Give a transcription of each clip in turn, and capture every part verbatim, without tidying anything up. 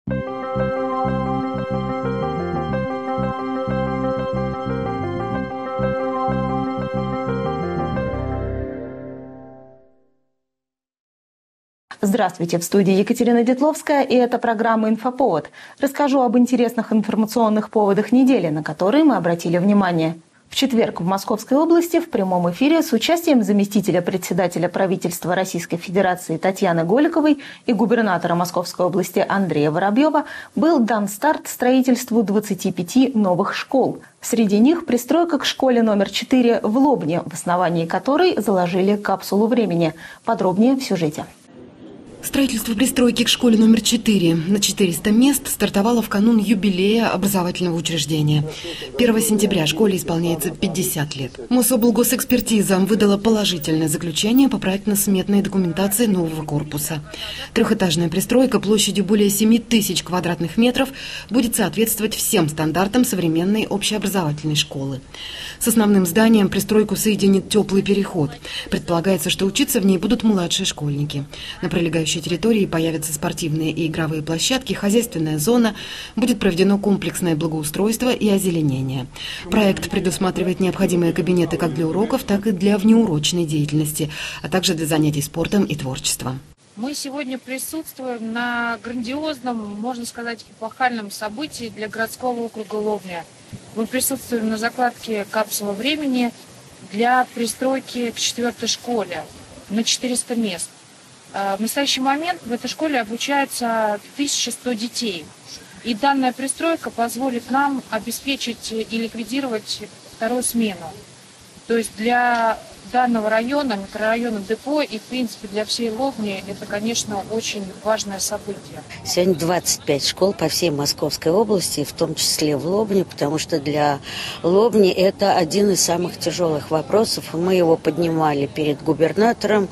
Здравствуйте, в студии Екатерина Детловская, и это программа «Инфоповод». Расскажу об интересных информационных поводах недели, на которые мы обратили внимание. В четверг в Московской области в прямом эфире с участием заместителя председателя правительства Российской Федерации Татьяны Голиковой и губернатора Московской области Андрея Воробьева был дан старт строительству двадцати пяти новых школ. Среди них пристройка к школе номер четыре в Лобне, в основании которой заложили капсулу времени. Подробнее в сюжете. Строительство пристройки к школе номер четыре на четыреста мест стартовало в канун юбилея образовательного учреждения. первого сентября школе исполняется пятьдесят лет. Мособлгосэкспертиза выдала положительное заключение по проектно-сметной документации нового корпуса. Трехэтажная пристройка площадью более семи тысяч квадратных метров будет соответствовать всем стандартам современной общеобразовательной школы. С основным зданием пристройку соединит теплый переход. Предполагается, что учиться в ней будут младшие школьники. На прилегающей территории появятся спортивные и игровые площадки, хозяйственная зона, будет проведено комплексное благоустройство и озеленение. Проект предусматривает необходимые кабинеты как для уроков, так и для внеурочной деятельности, а также для занятий спортом и творчеством. Мы сегодня присутствуем на грандиозном, можно сказать, эпохальном событии для городского округа Лобня. Мы присутствуем на закладке капсулы времени для пристройки к четвертой школе на четыреста мест. В настоящий момент в этой школе обучается тысяча сто детей. И данная пристройка позволит нам обеспечить и ликвидировать вторую смену. То есть для данного района, микрорайона Депо и, в принципе, для всей Лобни это, конечно, очень важное событие. Сегодня двадцать пять школ по всей Московской области, в том числе в Лобне, потому что для Лобни это один из самых тяжелых вопросов. Мы его поднимали перед губернатором.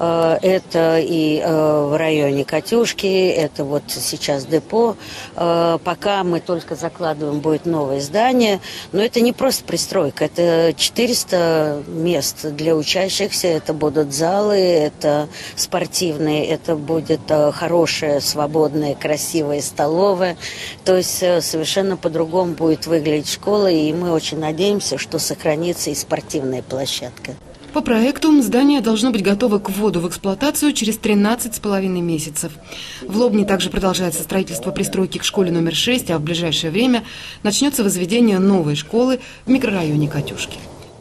Это и в районе Катюшки, это вот сейчас Депо. Пока мы только закладываем, будет новое здание. Но это не просто пристройка, это четыреста мест для учащихся, это будут залы, это спортивные, это будет хорошая, свободная, красивая столовая. То есть совершенно по-другому будет выглядеть школа, и мы очень надеемся, что сохранится и спортивная площадка. По проекту здание должно быть готово к вводу в эксплуатацию через тринадцать с половиной месяцев. В Лобне также продолжается строительство пристройки к школе номер шесть, а в ближайшее время начнется возведение новой школы в микрорайоне Катюшки.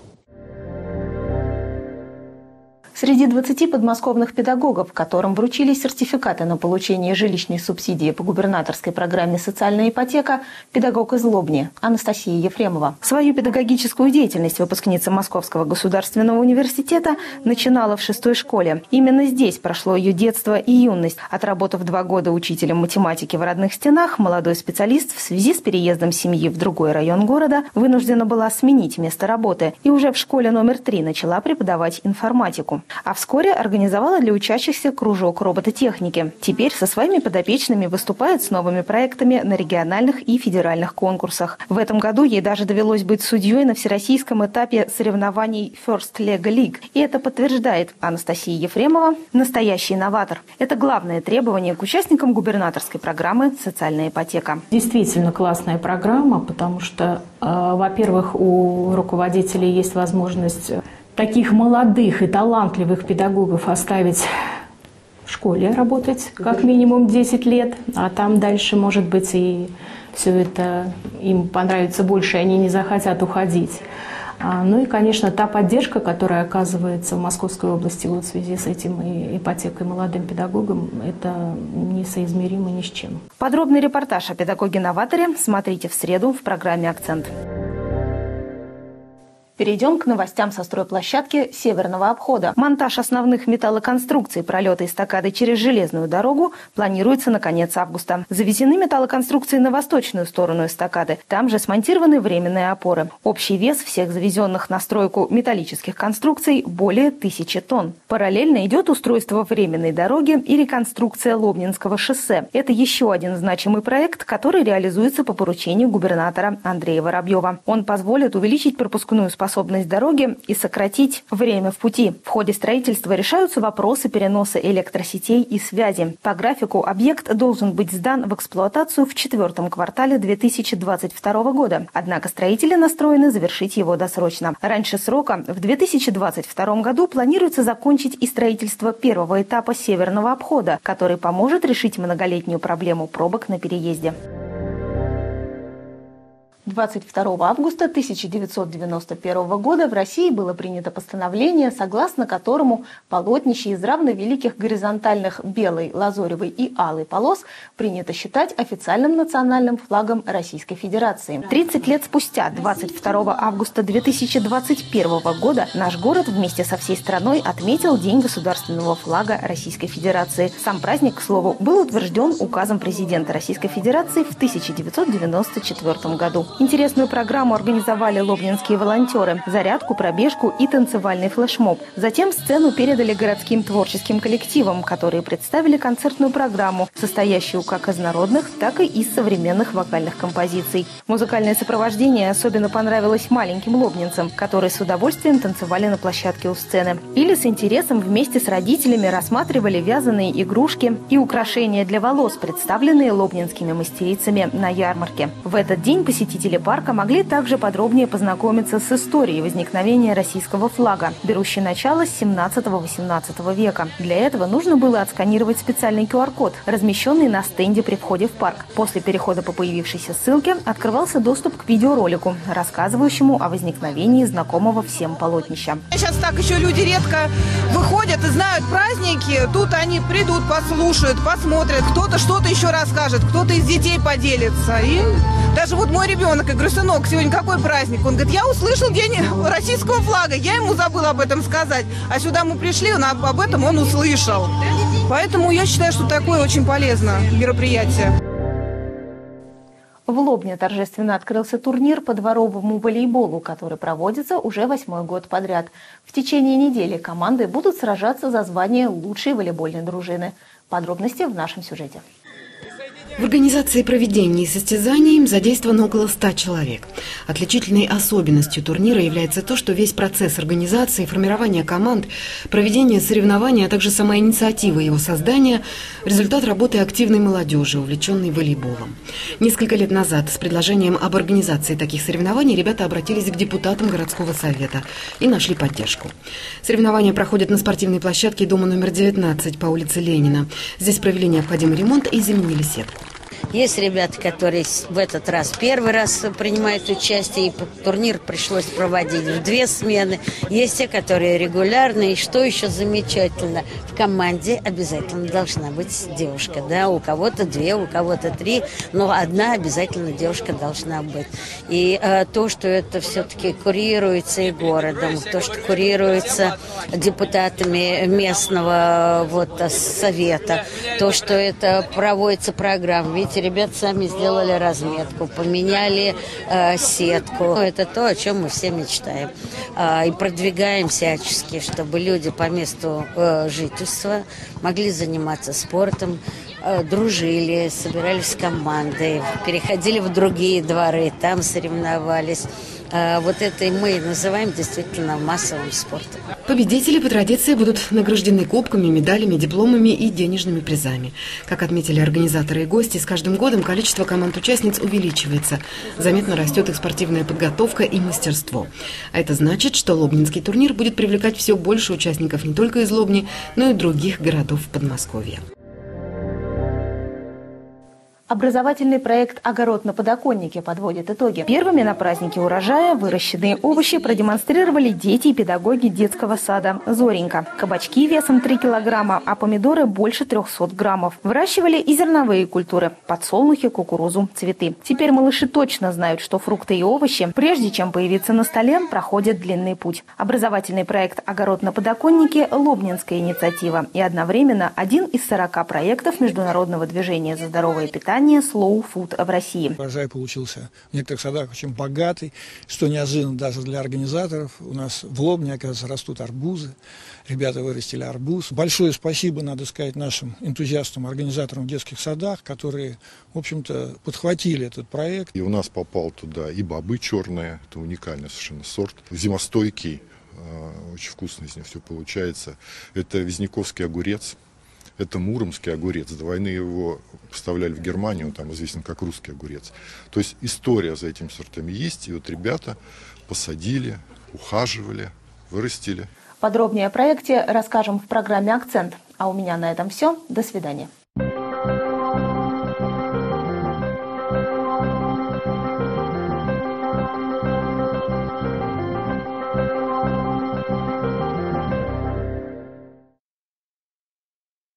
Среди двадцати подмосковных педагогов, которым вручили сертификаты на получение жилищной субсидии по губернаторской программе «Социальная ипотека», педагог из Лобни Анастасия Ефремова. Свою педагогическую деятельность выпускница Московского государственного университета начинала в шестой школе. Именно здесь прошло ее детство и юность. Отработав два года учителем математики в родных стенах, молодой специалист в связи с переездом семьи в другой район города вынуждена была сменить место работы и уже в школе номер три начала преподавать информатику. А вскоре организовала для учащихся кружок робототехники. Теперь со своими подопечными выступает с новыми проектами на региональных и федеральных конкурсах. В этом году ей даже довелось быть судьей на всероссийском этапе соревнований First Lego League. И это подтверждает Анастасия Ефремова, настоящий инноватор. Это главное требование к участникам губернаторской программы «Социальная ипотека». Действительно классная программа, потому что, э, во-первых, у руководителей есть возможность таких молодых и талантливых педагогов оставить в школе работать как минимум десять лет, а там дальше, может быть, и все это им понравится больше, и они не захотят уходить. Ну и, конечно, та поддержка, которая оказывается в Московской области вот в связи с этим и ипотекой молодым педагогам, это несоизмеримо ни с чем. Подробный репортаж о педагоге-новаторе смотрите в среду в программе «Акцент». Перейдем к новостям со стройплощадки Северного обхода. Монтаж основных металлоконструкций пролета эстакады через железную дорогу планируется на конец августа. Завезены металлоконструкции на восточную сторону эстакады. Там же смонтированы временные опоры. Общий вес всех завезенных на стройку металлических конструкций более тысячи тонн. Параллельно идет устройство временной дороги и реконструкция Лобнинского шоссе. Это еще один значимый проект, который реализуется по поручению губернатора Андрея Воробьева. Он позволит увеличить пропускную способность жизнеспособность дороги и сократить время в пути. В ходе строительства решаются вопросы переноса электросетей и связи. По графику объект должен быть сдан в эксплуатацию в четвертом квартале две тысячи двадцать второго года. Однако строители настроены завершить его досрочно. Раньше срока в две тысячи двадцать втором году планируется закончить и строительство первого этапа северного обхода, который поможет решить многолетнюю проблему пробок на переезде. двадцать второго августа тысяча девятьсот девяносто первого года в России было принято постановление, согласно которому полотнище из равновеликих горизонтальных белой, лазоревой и алой полос принято считать официальным национальным флагом Российской Федерации. тридцать лет спустя, двадцать второго августа две тысячи двадцать первого года, наш город вместе со всей страной отметил День государственного флага Российской Федерации. Сам праздник, к слову, был утвержден указом президента Российской Федерации в тысяча девятьсот девяносто четвёртом году. Интересную программу организовали лобнинские волонтеры, зарядку, пробежку и танцевальный флешмоб. Затем сцену передали городским творческим коллективам, которые представили концертную программу, состоящую как из народных, так и из современных вокальных композиций. Музыкальное сопровождение особенно понравилось маленьким лобнинцам, которые с удовольствием танцевали на площадке у сцены. Или с интересом вместе с родителями рассматривали вязаные игрушки и украшения для волос, представленные лобнинскими мастерицами на ярмарке. В этот день посетители парка могли также подробнее познакомиться с историей возникновения российского флага, берущей начало с семнадцатого-восемнадцатого века. Для этого нужно было отсканировать специальный ку ар код, размещенный на стенде при входе в парк. После перехода по появившейся ссылке открывался доступ к видеоролику, рассказывающему о возникновении знакомого всем полотнища. Сейчас так еще люди редко выходят и знают праздники. Тут они придут, послушают, посмотрят, кто-то что-то еще расскажет, кто-то из детей поделится. И даже вот мой ребенок, я говорю: сынок, сегодня какой праздник? Он говорит: я услышал день российского флага, я ему забыла об этом сказать. А сюда мы пришли, он об, об этом он услышал. Поэтому я считаю, что такое очень полезное мероприятие. В Лобне торжественно открылся турнир по дворовому волейболу, который проводится уже восьмой год подряд. В течение недели команды будут сражаться за звание лучшей волейбольной дружины. Подробности в нашем сюжете. В организации проведения состязаний задействовано около ста человек. Отличительной особенностью турнира является то, что весь процесс организации, формирования команд, проведения соревнований, а также сама инициатива его создания – результат работы активной молодежи, увлеченной волейболом. Несколько лет назад с предложением об организации таких соревнований ребята обратились к депутатам городского совета и нашли поддержку. Соревнования проходят на спортивной площадке дома номер девятнадцать по улице Ленина. Здесь провели необходимый ремонт и заменили сетку. Есть ребята, которые в этот раз первый раз принимают участие, и турнир пришлось проводить в две смены. Есть те, которые регулярные. И что еще замечательно, в команде обязательно должна быть девушка. Да? У кого-то две, у кого-то три, но одна обязательно девушка должна быть. И э, то, что это все-таки курируется и городом, то, что курируется депутатами местного вот, совета, то, что это проводится программа. Видите, ребята сами сделали разметку, поменяли э, сетку. Это то, о чем мы все мечтаем. Э, и продвигаем всячески, чтобы люди по месту э, жительства могли заниматься спортом, э, дружили, собирались в команды, переходили в другие дворы, там соревновались. Вот это и мы называем действительно массовым спортом. Победители по традиции будут награждены кубками, медалями, дипломами и денежными призами. Как отметили организаторы и гости, с каждым годом количество команд-участниц увеличивается. Заметно растет их спортивная подготовка и мастерство. А это значит, что Лобнинский турнир будет привлекать все больше участников не только из Лобни, но и других городов Подмосковья. Образовательный проект «Огород на подоконнике» подводит итоги. Первыми на празднике урожая выращенные овощи продемонстрировали дети и педагоги детского сада «Зоренька». Кабачки весом три килограмма, а помидоры больше трехсот граммов. Выращивали и зерновые культуры – подсолнухи, кукурузу, цветы. Теперь малыши точно знают, что фрукты и овощи, прежде чем появиться на столе, проходят длинный путь. Образовательный проект «Огород на подоконнике» – лобнинская инициатива и одновременно один из сорока проектов Международного движения за здоровое питание питания Slow Food в России. Урожай получился в некоторых садах очень богатый, что неожиданно даже для организаторов. У нас в Лобне, оказывается, растут арбузы. Ребята вырастили арбуз. Большое спасибо, надо сказать, нашим энтузиастам, организаторам в детских садах, которые, в общем-то, подхватили этот проект. И у нас попал туда и бобы черные, это уникальный совершенно сорт, зимостойкий, очень вкусно из него все получается. Это визняковский огурец, это муромский огурец. До войны его поставляли в Германию, он там известен как русский огурец. То есть история за этими сортами есть, и вот ребята посадили, ухаживали, вырастили. Подробнее о проекте расскажем в программе «Акцент». А у меня на этом все. До свидания.